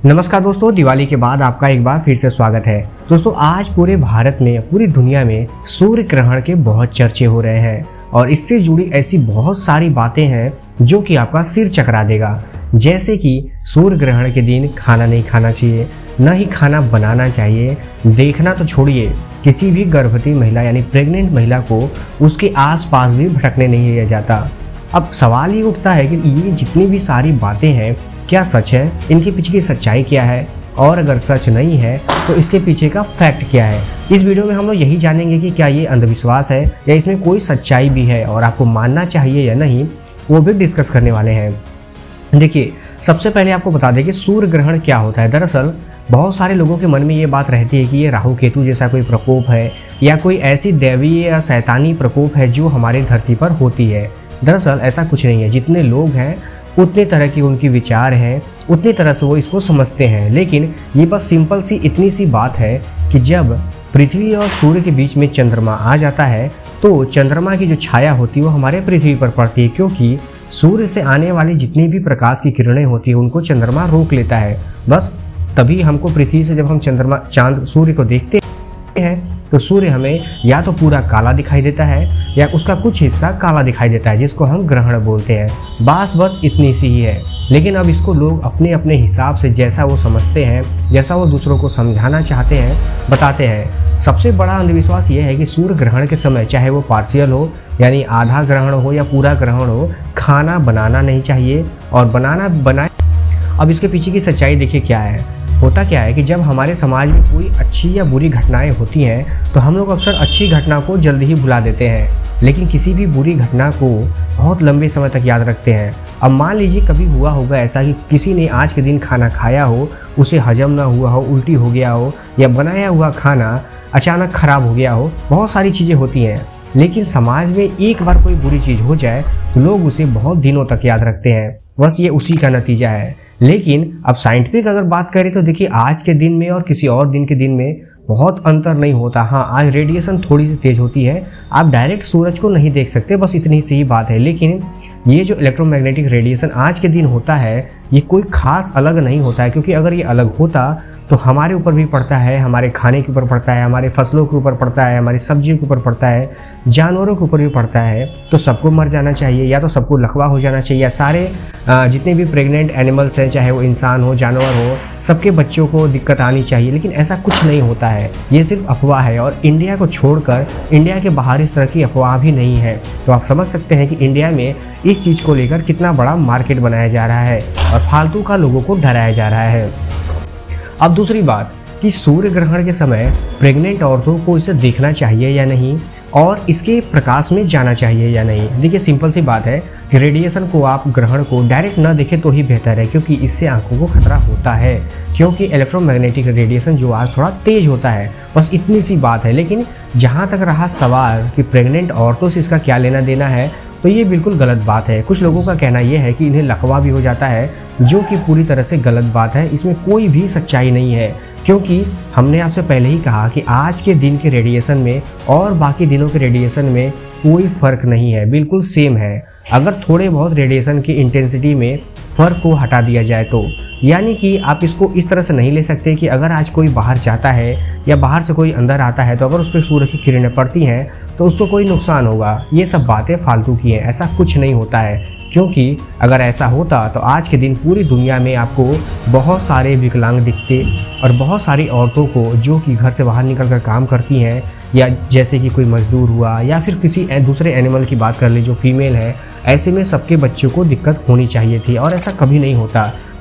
नमस्कार दोस्तों, दिवाली के बाद आपका एक बार फिर से स्वागत है। दोस्तों आज पूरे भारत में, पूरी दुनिया में सूर्य ग्रहण के बहुत चर्चे हो रहे हैं और इससे जुड़ी ऐसी बहुत सारी बातें हैं जो कि आपका सिर चकरा देगा। जैसे कि सूर्य ग्रहण के दिन खाना नहीं खाना चाहिए, न ही खाना बनाना चाहिए। देखना तो छोड़िए, किसी भी गर्भवती महिला यानी प्रेग्नेंट महिला को उसके आसपास भी भटकने नहीं दिया जाता। अब सवाल ये उठता है कि ये जितनी भी सारी बातें हैं क्या सच है, इनके पीछे की सच्चाई क्या है, और अगर सच नहीं है तो इसके पीछे का फैक्ट क्या है। इस वीडियो में हम लोग यही जानेंगे कि क्या ये अंधविश्वास है या इसमें कोई सच्चाई भी है और आपको मानना चाहिए या नहीं, वो भी डिस्कस करने वाले हैं। देखिए, सबसे पहले आपको बता दें कि सूर्य ग्रहण क्या होता है। दरअसल बहुत सारे लोगों के मन में ये बात रहती है कि ये राहु केतु जैसा कोई प्रकोप है या कोई ऐसी दैवीय या शैतानी प्रकोप है जो हमारे धरती पर होती है। दरअसल ऐसा कुछ नहीं है। जितने लोग हैं उतने तरह की उनकी विचार हैं, उतनी तरह से वो इसको समझते हैं। लेकिन ये बस सिंपल सी इतनी सी बात है कि जब पृथ्वी और सूर्य के बीच में चंद्रमा आ जाता है तो चंद्रमा की जो छाया होती है वो हमारे पृथ्वी पर पड़ती है, क्योंकि सूर्य से आने वाली जितनी भी प्रकाश की किरणें होती है उनको चंद्रमा रोक लेता है। बस तभी हमको पृथ्वी से जब हम चंद्रमा चांद सूर्य को देखते हैं तो सूर्य हमें या तो पूरा काला दिखाई देता है या उसका कुछ हिस्सा काला दिखाई देता है, जिसको हम ग्रहण बोलते हैं। बात इतनी सी ही है। लेकिन अब इसको लोग अपने अपने हिसाब से जैसा वो समझते हैं, जैसा वो दूसरों को समझाना चाहते हैं, बताते हैं। सबसे बड़ा अंधविश्वास ये है कि सूर्य ग्रहण के समय, चाहे वो पार्शियल हो यानी आधा ग्रहण हो या पूरा ग्रहण हो, खाना बनाना नहीं चाहिए और बनाए। अब इसके पीछे की सच्चाई देखिए क्या है। होता क्या है कि जब हमारे समाज में कोई अच्छी या बुरी घटनाएं होती हैं तो हम लोग अक्सर अच्छी घटना को जल्दी ही भुला देते हैं, लेकिन किसी भी बुरी घटना को बहुत लंबे समय तक याद रखते हैं। अब मान लीजिए कभी हुआ होगा ऐसा कि किसी ने आज के दिन खाना खाया हो, उसे हजम ना हुआ हो, उल्टी हो गया हो, या बनाया हुआ खाना अचानक खराब हो गया हो। बहुत सारी चीज़ें होती हैं, लेकिन समाज में एक बार कोई बुरी चीज़ हो जाए तो लोग उसे बहुत दिनों तक याद रखते हैं। बस ये उसी का नतीजा है। लेकिन अब साइंटिफिक अगर बात करें तो देखिए, आज के दिन में और किसी और दिन के दिन में बहुत अंतर नहीं होता। हाँ, आज रेडिएशन थोड़ी सी तेज़ होती है, आप डायरेक्ट सूरज को नहीं देख सकते, बस इतनी सी ही बात है। लेकिन ये जो इलेक्ट्रोमैग्नेटिक रेडिएशन आज के दिन होता है ये कोई खास अलग नहीं होता है, क्योंकि अगर ये अलग होता तो हमारे ऊपर भी पड़ता है, हमारे खाने के ऊपर पड़ता है, हमारे फसलों के ऊपर पड़ता है, हमारी सब्जियों के ऊपर पड़ता है, जानवरों के ऊपर भी पड़ता है। तो सबको मर जाना चाहिए या तो सबको लकवा हो जाना चाहिए, या सारे जितने भी प्रेग्नेंट एनिमल्स हैं, चाहे वो इंसान हो जानवर हो, सबके बच्चों को दिक्कत आनी चाहिए। लेकिन ऐसा कुछ नहीं होता है, ये सिर्फ अफवाह है। और इंडिया को छोड़कर इंडिया के बाहर इस तरह की अफवाह भी नहीं है। तो आप समझ सकते हैं कि इंडिया में इस चीज़ को लेकर कितना बड़ा मार्केट बनाया जा रहा है और फालतू का लोगों को डराया जा रहा है। अब दूसरी बात कि सूर्य ग्रहण के समय प्रेग्नेंट औरतों को इसे देखना चाहिए या नहीं और इसके प्रकाश में जाना चाहिए या नहीं। देखिए, सिंपल सी बात है कि रेडिएशन को, आप ग्रहण को डायरेक्ट ना देखें तो ही बेहतर है, क्योंकि इससे आंखों को खतरा होता है, क्योंकि इलेक्ट्रोमैग्नेटिक रेडिएशन जो आज थोड़ा तेज होता है। बस इतनी सी बात है। लेकिन जहाँ तक रहा सवाल कि प्रेग्नेंट औरतों से इसका क्या लेना देना है, तो ये बिल्कुल गलत बात है। कुछ लोगों का कहना यह है कि इन्हें लकवा भी हो जाता है, जो कि पूरी तरह से गलत बात है। इसमें कोई भी सच्चाई नहीं है, क्योंकि हमने आपसे पहले ही कहा कि आज के दिन के रेडिएशन में और बाकी दिनों के रेडिएशन में कोई फ़र्क नहीं है, बिल्कुल सेम है। अगर थोड़े बहुत रेडिएशन की इंटेंसिटी में फ़र्क को हटा दिया जाए तो, यानी कि आप इसको इस तरह से नहीं ले सकते कि अगर आज कोई बाहर जाता है या बाहर से कोई अंदर आता है तो अगर उस पर सूरज की किरणें पड़ती हैं तो उसको कोई नुकसान होगा। ये सब बातें फालतू की हैं, ऐसा कुछ नहीं होता है। क्योंकि अगर ऐसा होता तो आज के दिन पूरी दुनिया में आपको बहुत सारे विकलांग दिखते और बहुत सारी औरतों को जो कि घर से बाहर निकल कर काम करती हैं, या जैसे कि कोई मजदूर हुआ या फिर किसी दूसरे एनिमल की बात कर ले जो फीमेल है, ऐसे में सबके बच्चों को दिक्कत होनी चाहिए थी और ऐसा कभी नहीं होता।